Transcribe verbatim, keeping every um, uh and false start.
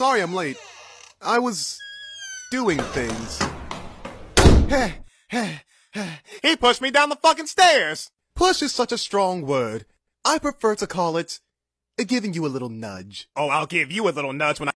sorry I'm late. I was doing things. He pushed me down the fucking stairs! Push is such a strong word. I prefer to call it giving you a little nudge. Oh, I'll give you a little nudge when I